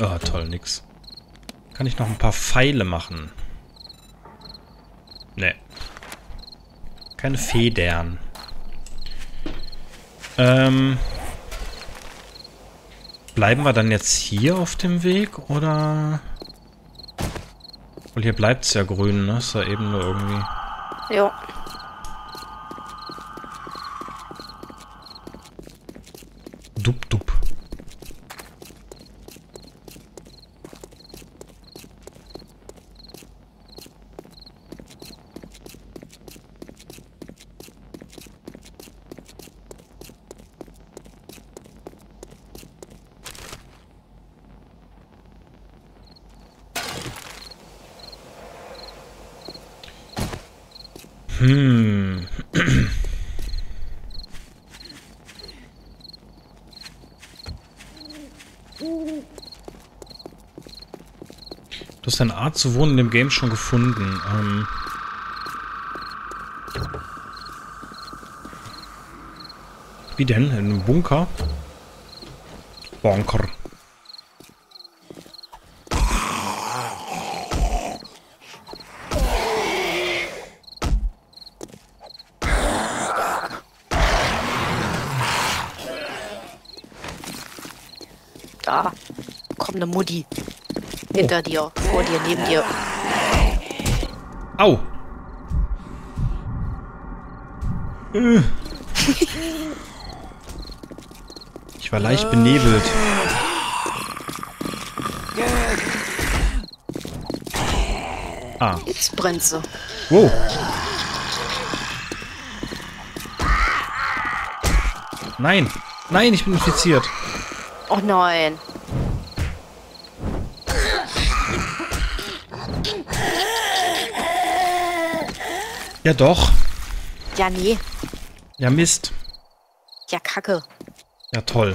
Oh, toll, nix. Kann ich noch ein paar Pfeile machen? Ne. Keine Federn. Bleiben wir dann jetzt hier auf dem Weg, oder? Weil hier bleibt es ja grün, ne? Ist ja eben nur irgendwie... Ja. Dup, dup. Du hast eine Art zu wohnen in dem Game schon gefunden. Wie denn? In einem Bunker? Bunker. Da kommt eine Mutti. Hinter dir, vor dir, neben dir. Au! Ich war leicht benebelt. Ah. Jetzt brennt sie. Wow. Nein. Nein, ich bin infiziert. Oh nein. Ja doch. Ja, nee. Ja Mist. Ja, Kacke. Ja toll.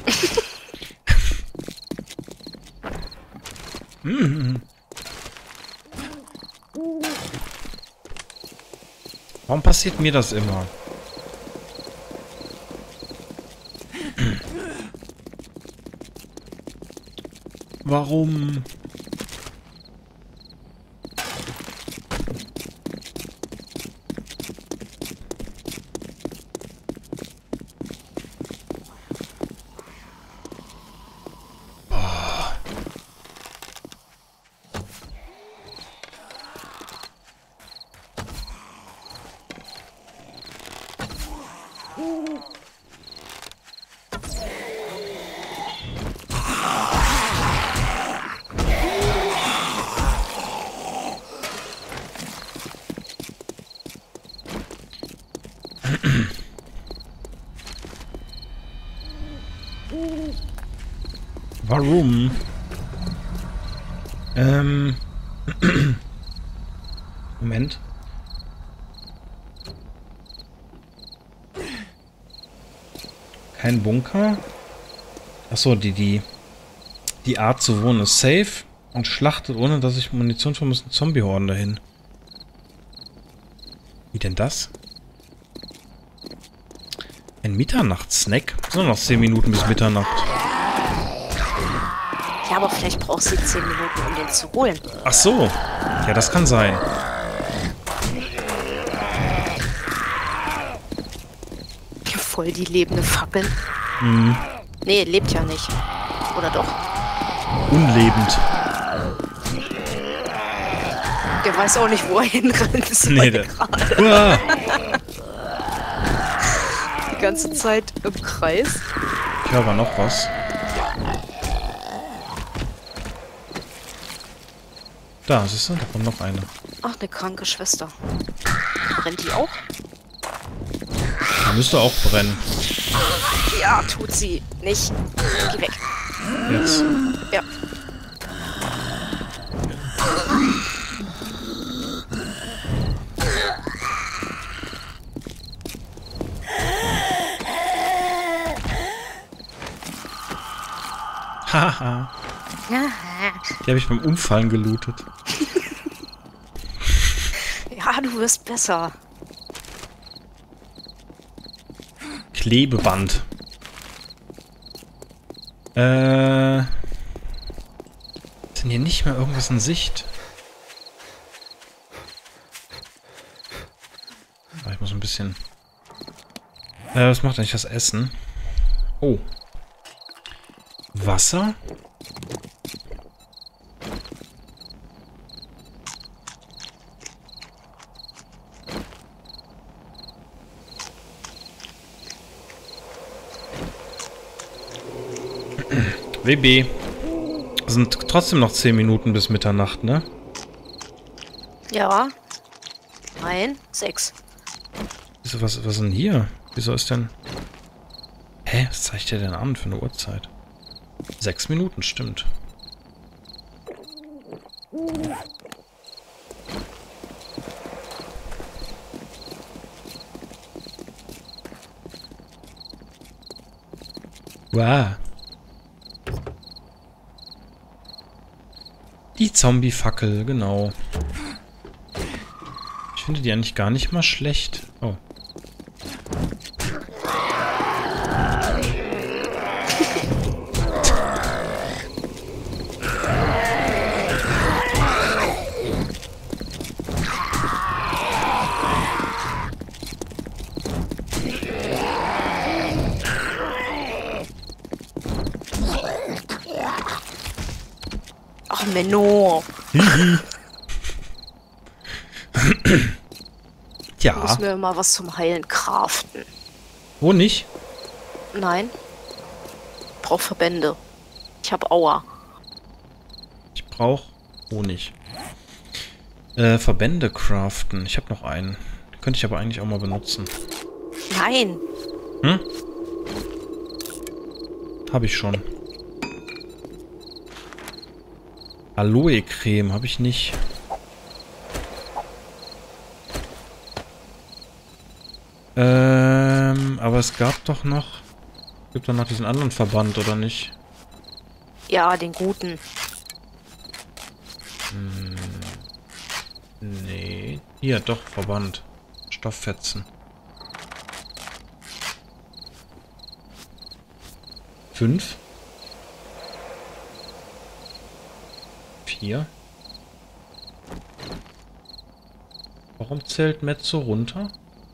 Warum passiert mir das immer? Warum? Warum? Moment. Kein Bunker. Achso, die Art zu wohnen ist safe und schlachtet, ohne dass ich Munition für müssen Zombie-Horden dahin. Wie denn das? Ein Mitternachtssnack? So, noch 10 Minuten bis Mitternacht. Ja, aber vielleicht brauchst du 10 Minuten, um den zu holen. Ach so. Ja, das kann sein. Voll die lebende Fackel. Mhm. Nee, lebt ja nicht. Oder doch? Unlebend. Der weiß auch nicht, wo er hinrennt. Nee, der... Uah. Die ganze Zeit im Kreis. Ich höre aber noch was. Da, siehst du? Da kommt noch eine. Ach, eine kranke Schwester. Brennt die auch? Die müsste auch brennen. Ja, tut sie nicht. Geh weg. Jetzt. Ja. Haha. Die habe ich beim Umfallen gelootet. Ja, du wirst besser. Klebeband. denn hier nicht mehr irgendwas in Sicht? Ah, ich muss ein bisschen... was macht eigentlich das Essen? Oh. Wasser? WB. Sind trotzdem noch 10 Minuten bis Mitternacht, ne? Ja. Nein, 6. Wieso, was ist denn hier? Wieso ist denn... Hä? Was zeigt der denn an für eine Uhrzeit? 6 Minuten, stimmt. Wow. Die Zombie-Fackel, genau. Ich finde die eigentlich gar nicht mal schlecht. Oh. Ach, Menno. Ja. Ich muss mir mal was zum Heilen craften. Wo nicht? Nein. Brauch Verbände. Ich hab Aua. Ich brauche Honig. Verbände craften. Ich habe noch einen. Den könnte ich aber eigentlich auch mal benutzen. Nein. Hm? Habe ich schon. Aloe-Creme habe ich nicht. Aber es gab doch noch... Gibt doch noch diesen anderen Verband, oder nicht? Ja, den guten. Nee. Hier, doch, Verband. Stofffetzen. 5. 4. Warum zählt Mezzo runter?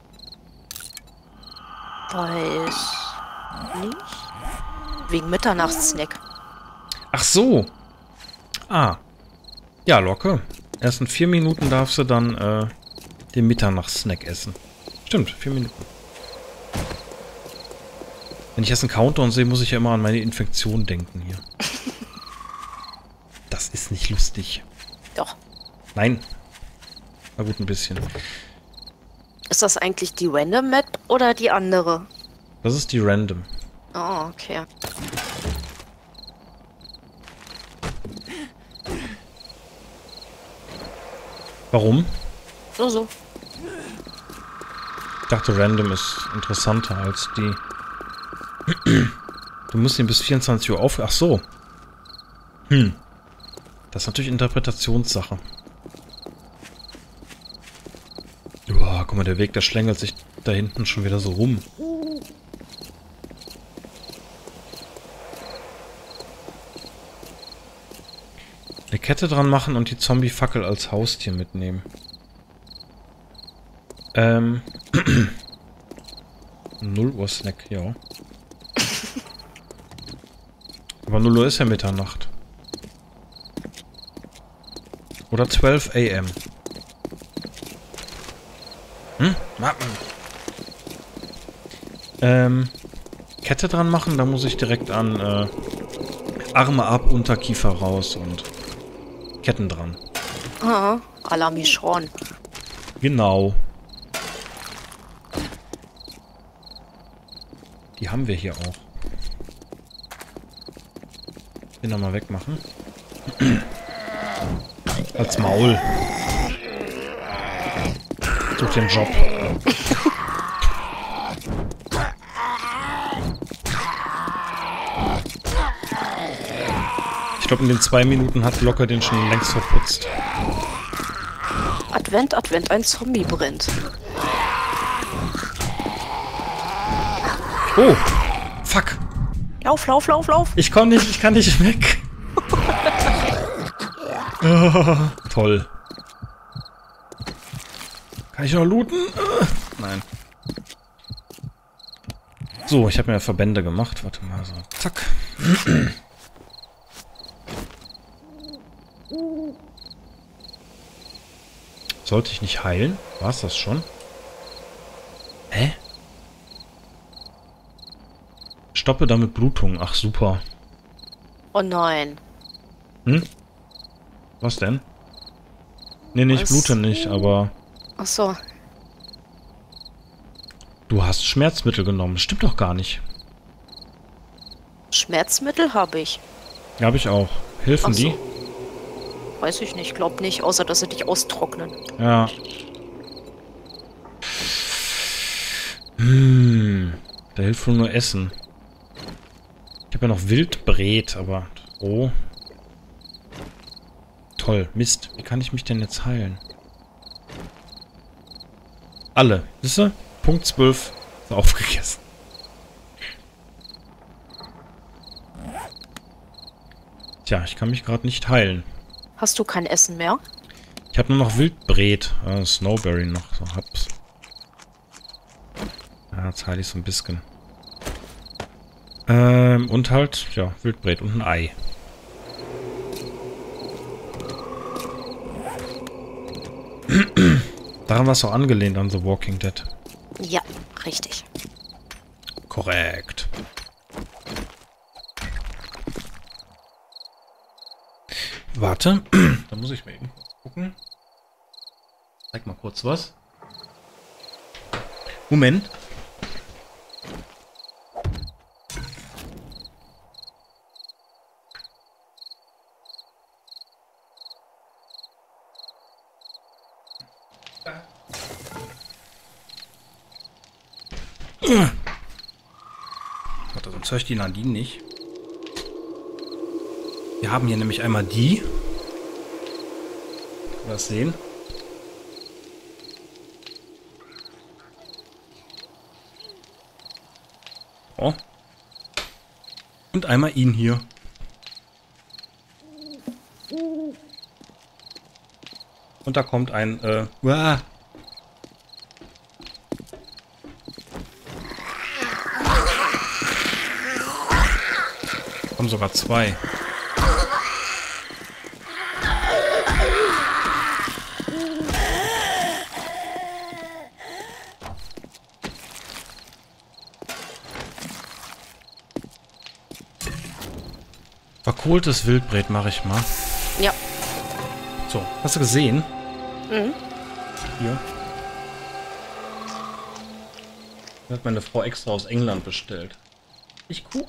Weiß nicht. Wegen Mitternachtssnack. Ach so. Ah. Ja, Locke. Erst in 4 Minuten darfst du dann den Mitternachtssnack essen. Stimmt, 4 Minuten. Wenn ich erst einen Countdown sehe, muss ich ja immer an meine Infektion denken hier. Das ist nicht lustig. Doch. Nein. Na gut, ein bisschen. Ist das eigentlich die Random Map oder die andere? Das ist die Random. Oh, okay. Warum? So. Ich dachte, Random ist interessanter als die... Du musst ihn bis 24 Uhr auf... Ach so. Das ist natürlich Interpretationssache. Boah, guck mal, der Weg, der schlängelt sich da hinten schon wieder so rum. Eine Kette dran machen und die Zombie-Fackel als Haustier mitnehmen. 0 Uhr Snack, ja. Aber 0 Uhr ist ja Mitternacht. Oder 12 AM. Kette dran machen, da muss ich direkt an Arme ab, Unterkiefer raus und Ketten dran. Ah, à la Michonne. Genau. Die haben wir hier auch. Den nochmal wegmachen. Als Maul. Such den Job. Ich glaube, in den 2 Minuten hat Locker den schon längst verputzt. Advent, Advent, ein Zombie brennt. Oh! Fuck! Lauf, lauf, lauf, lauf. Ich kann nicht weg. Toll. Kann ich noch looten? Nein. So, ich habe mir Verbände gemacht. Warte mal, so. Zack. Sollte ich nicht heilen? War es das schon? Hä? Stoppe damit Blutung. Ach, super. Oh nein. Hm? Was denn? Nee, nee, ich Was? blute nicht, aber... Ach so. Du hast Schmerzmittel genommen. Stimmt doch gar nicht. Schmerzmittel habe ich. Ja, habe ich auch. Helfen Ach so. die? Weiß ich nicht. Glaub nicht, außer dass sie dich austrocknen. Ja. Da hilft wohl nur Essen. Ich habe ja noch Wildbret, aber... Oh. Toll. Mist. Wie kann ich mich denn jetzt heilen? Alle. Siehst du? Punkt 12. Ist aufgegessen. Tja, ich kann mich gerade nicht heilen. Hast du kein Essen mehr? Ich habe nur noch Wildbret. Snowberry noch. So, hab's. Ja, jetzt heile ich so ein bisschen. Und halt, ja, Wildbret und ein Ei. Daran war es auch angelehnt an The Walking Dead. Ja, richtig. Korrekt. Warte, da muss ich mal eben gucken. Zeig mal kurz was. Moment. Warte, sonst höre ich die Nadine nicht. Wir haben hier nämlich einmal die. Kann man das sehen? Oh. Und einmal ihn hier. Und da kommt ein, uah. Kommen sogar zwei. Verkohltes Wildbret mache ich mal. Ja. So, hast du gesehen? Mhm. Hier. Das hat meine Frau extra aus England bestellt. Ich cool.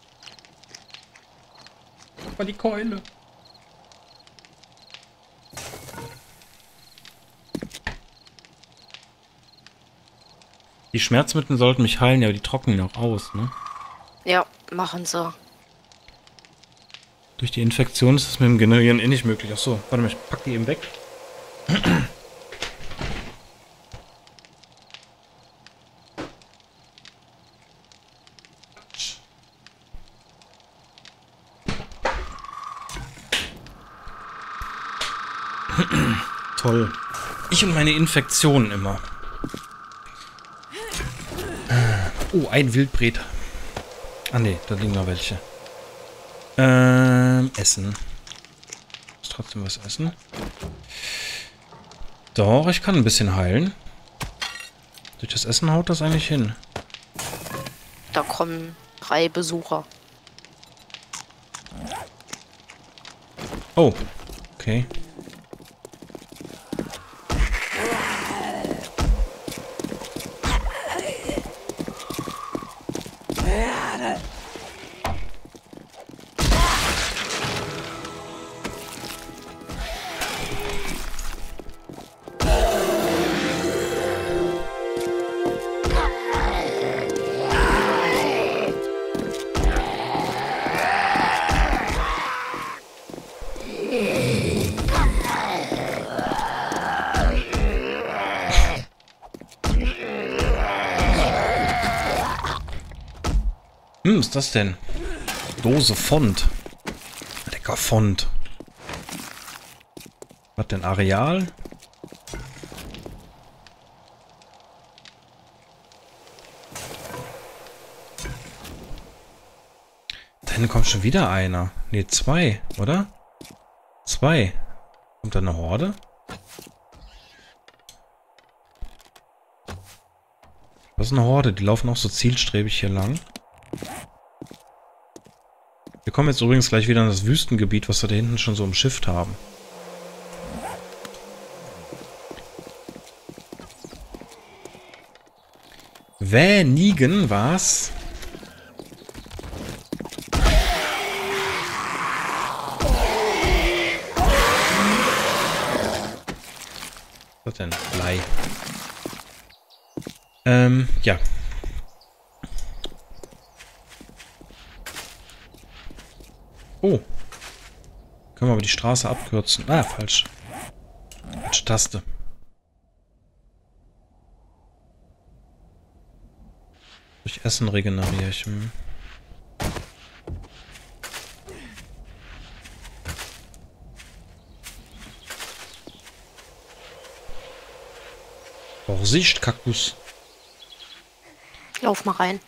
War die Keule. Die Schmerzmittel sollten mich heilen, ja, aber die trocknen ja auch aus, ne? Ja, machen sie. Durch die Infektion ist es mit dem Generieren eh nicht möglich. Achso, warte mal, ich pack die eben weg. Toll. Ich und meine Infektionen immer. Oh, ein Wildbret. Ah ne, da liegen noch welche. Essen. Muss trotzdem was essen. Doch, ich kann ein bisschen heilen. Durch das Essen haut das eigentlich hin. Da kommen 3 Besucher. Oh, okay. Was ist das denn? Dose Font. Lecker Font. Was denn? Areal? Da hinten kommt schon wieder einer. Ne, zwei, oder? Zwei. Kommt da eine Horde? Das ist eine Horde, die laufen auch so zielstrebig hier lang. Wir kommen jetzt übrigens gleich wieder in das Wüstengebiet, was wir da hinten schon so umschifft haben. Wänigen war's. Was denn? Blei. Ja. Oh. Können wir aber die Straße abkürzen. Ah, falsch. Falsche Taste. Durch Essen regeneriere ich. Vorsicht, Kaktus. Lauf mal rein.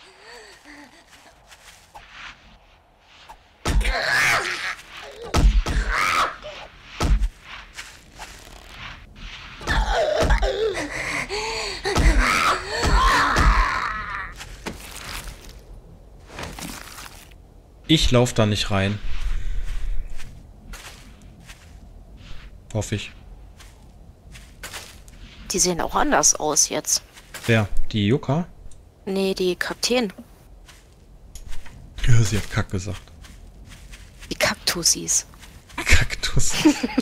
Ich laufe da nicht rein. Hoffe ich. Die sehen auch anders aus jetzt. Wer? Die Yucca? Nee, die Kakteen. Ja, sie hat Kack gesagt. Die Kaktusis. Kaktus.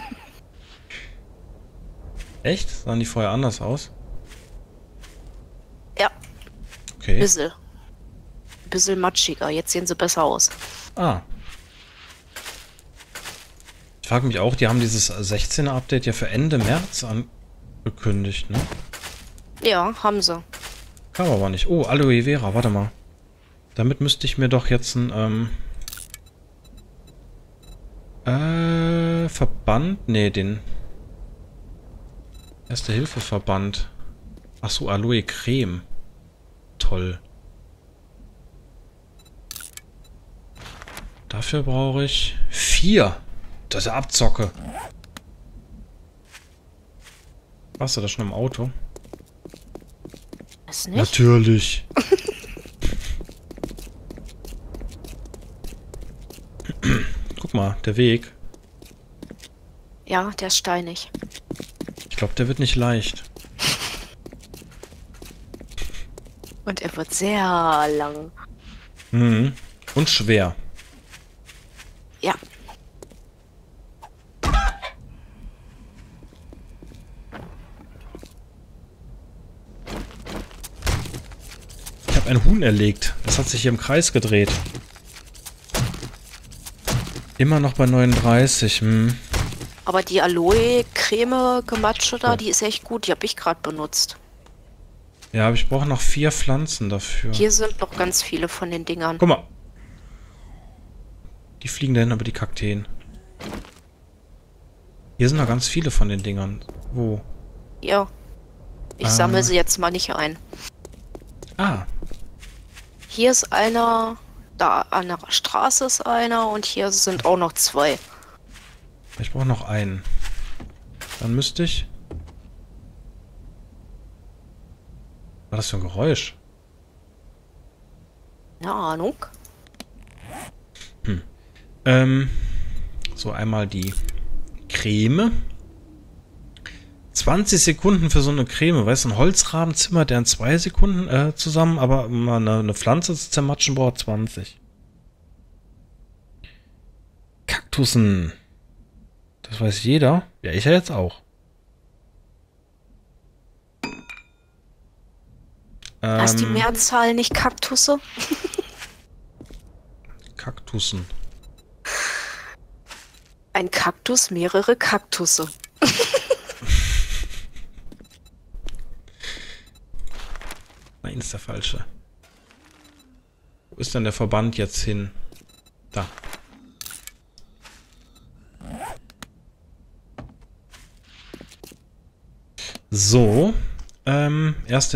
Echt? Sahen die vorher anders aus? Ja, Okay. bisschen matschiger. Jetzt sehen sie besser aus. Ah. Ich frage mich auch, die haben dieses 16er Update ja für Ende März angekündigt, ne? Ja, haben sie. Kam aber nicht. Oh, Aloe Vera, warte mal. Damit müsste ich mir doch jetzt ein, Verband? Nee, den Erste-Hilfe-Verband. Achso, Aloe Creme. Toll. Dafür brauche ich 4. Das ist ja Abzocke. Warst du da schon im Auto? Ist nicht? Natürlich. Guck mal, der Weg. Ja, der ist steinig. Ich glaube, der wird nicht leicht. Und er wird sehr lang. Mhm. Und schwer. Ja. Ich habe ein Huhn erlegt. Das hat sich hier im Kreis gedreht. Immer noch bei 39. Aber die Aloe-Creme-Gematsche da, die ist echt gut. Die habe ich gerade benutzt. Ja, aber ich brauche noch 4 Pflanzen dafür. Hier sind noch ganz viele von den Dingern. Guck mal. Die fliegen dahin über die Kakteen. Hier sind noch ganz viele von den Dingern. Wo? Ja. Ich sammle sie jetzt mal nicht ein. Ah. Hier ist einer, da an der Straße ist einer und hier sind auch noch 2. Ich brauche noch einen. Dann müsste ich... Was war das für ein Geräusch? Keine Ahnung. So, einmal die Creme. 20 Sekunden für so eine Creme. Weißt du, ein Holzrahmen zimmert der in 2 Sekunden zusammen, aber um eine Pflanze zu zermatschen braucht 20. Kaktussen. Das weiß jeder. Ja, ich ja jetzt auch. Ist die Mehrzahl nicht Kaktusse? Kaktussen. Ein Kaktus, mehrere Kaktusse. Nein, ist der falsche. Wo ist denn der Verband jetzt hin? Da. So.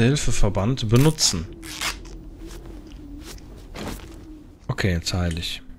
Erste-Hilfe-Verband benutzen. Okay, jetzt heile ich.